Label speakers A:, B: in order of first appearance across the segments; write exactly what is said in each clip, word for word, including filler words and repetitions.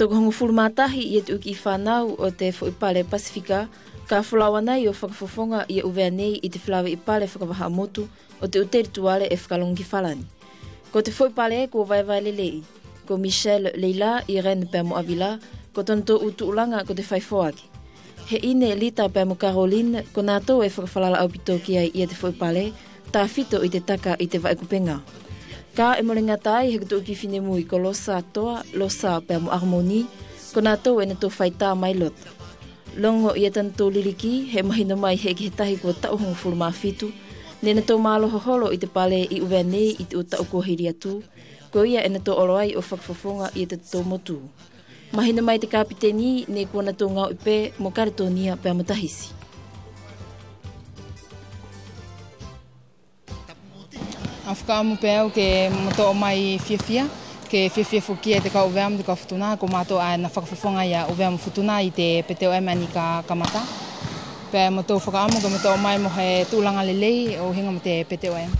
A: toko hongo fulmatahi i etu ki whanau o te Whaipale Pasifika, ka whalawa nei o whakafofonga i uvea nei i te whilawe i pale whakavaha motu o te uteri tuale e whakalongi whalani. Ko te Whaipale e ko vaivai lelei, ko Michelle Leila i Irene Pemo Avila, ko tonto utu ulanga ko te whaifoaki. He ine Lita Pemo Caroline, ko nātou e whakawhalala au pitoki ai i te Whaipale, tā whito i te taka i te vaikupenga. Ka e morenga tai he kutu ki whine mui ko losa toa, losa Pemo Harmoni, ko nātou e na tō whaitā mai lota. Longo i etan tō liriki, he mahina mai he ki he tahi ko tauhongo furu mā whitu, ne na tō mālo hoholo i te pale i uvea nei i te utau ko hiri atu, ko ia e na tō oroai o whakawhafonga i te tō motu. Mahina mai te kapiteni, ne kua na tō ngau ipe mo karitonia Pea Matahisi.
B: A whakaamu pēu ke moto o mai fia fia, ke fia fia whukia te ka uveamu te ka whutuna, ko mātou a na whakawhawhonga ia uveamu whutuna i te peteo e mani ka kamata. Pēu moto whakaamu ke moto o mai mo he tūlanga lelei o hinga mo te peteo e.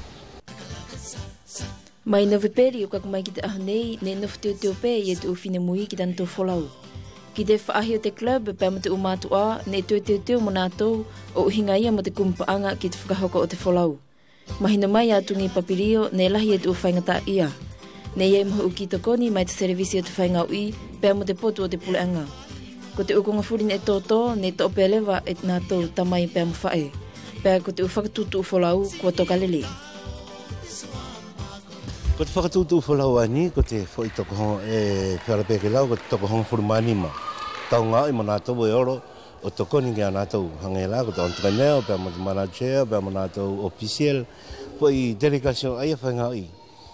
A: Mai nowe peri o kakumai ki te ahonei, ne nofu teo teo pē i e tu uwhine mui ki tanto wholau. Ki te whaahi o te club, pēu mo te umatu a, ne teo teo teo mo nātou o uhinga ia mo te kumpaanga ki te whakahoko o te wholau. Mahina mai atungi papirio, ne lahi e tu whaingata ia. Ne iei mahu uki tokoni mai te serevisi o te whaingau i, pēu mo te potu o te puleanga. Ko te ukonga furin e tōtō, ne tō pēlewa e nātou tamai pēu mo whae. Pēu ko te uwhakatutu u wholau kua toka lele.
C: Ko te whakatutu u wholau ani, ko te whoi toko hon e wharapeke lau, ko te toko hon furumanima. Tau ngā i mo nātou e oro, o tokoni ki a nātou hangela, ko te ontreneo, pēu mo te manager, pēu mo nātou officiel, po i delegation aia whaingau i.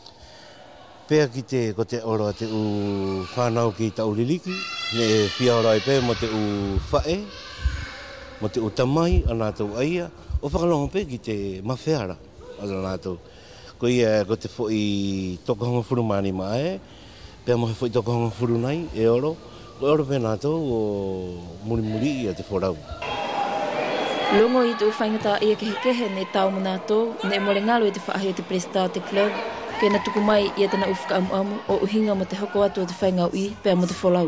C: Pēa ki te, ko te oro te u whanau ki ta uliliki, ne e whia ora i pēu mo te u whae, mo te u tamai a nātou aia, o whakalongo pē ki te mawheara a nātou. Ko ia, ko te whoi tokohonga furumani mae, pēu mo he whoi tokohonga furunai e oro, ko oro pē nātou o muri muri i a te whorau.
A: Longo i te uwhaingata ia kehekehe ne tau mo nātou, ne more ngalo i te whaahi o te presta o te club, ke na tuku mai i atana uwhika amu amu o uhinga mo te hoko atu o te whaingau i, pēa mo te wholau.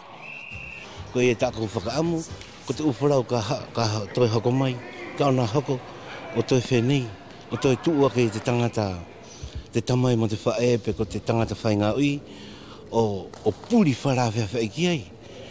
C: Ko ia tāka uwhaka amu, ko te uwharau ka, ka toi hoko mai, ka ona hoko o toi whenei, o toi tuua ke te tangata, te tamai mo te whaepe ko te tangata whaingau i, o, o puri wharawhea whaiki ai.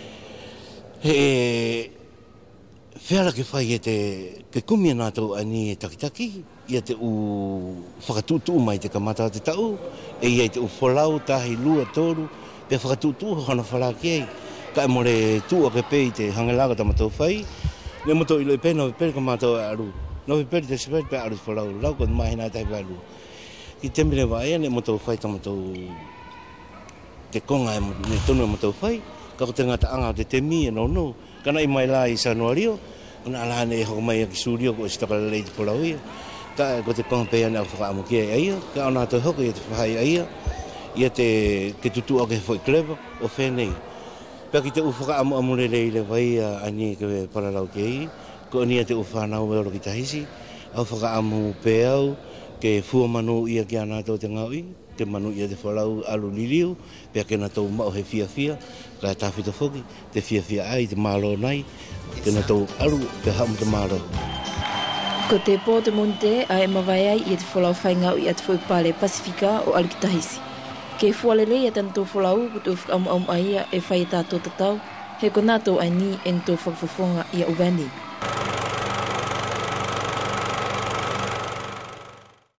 C: He whiara ke whai e te ke kumia nātou ani e takitaki, ia te u whakatutu mai te kamata te tau, e ia te u wholau tahi lua tōru, pe whakatutu hana whara ki ai. Ka e more tua ke pei te hangelaga ta matou whai, ne matou ilo i pēna o pēri ka mātou e aru. No i pēri te seperi pe aru wholau, lau ko mahina tahi waru. Ki temire wae ne matou whai ta matou te konga e ne tonu e matou whai, ka ko te ngata anga o te temi e no no, kana i mai la i Sanuario, ona alane e hoko mai a ki surio ko si takala lei te polau ia. Ka ko te konga pēa ne au whakaamu ki ai aia, ka ona te hoko i te whahai aia, ia te ke tutu au ke whoi kleba o whenei. Pea ki te u whakaamu amure lei le vai ani ke paralau ki ai, ko nia te u whanau e oro ki tahisi, au whakaamu pēa au, ke fua manu ia ki anātou te ngau i, ke manu ia te whalau alu liliu, pea ke na tau mao he fia fia, ka e tāwhita whoki, te fia fia ai, te mālo nai, ke na tau alu, pe hamu te mālo.
A: Ko te pō te monte, a e mawai ai i te whalau whaingau i atu Whaipale Pasifika o Alikitahisi. Ke fualele i atanto whalau, ko te whakamu amu aia e whai tātou tatau, he ko nātou ai ni e nto whakawhawhonga i a uvani.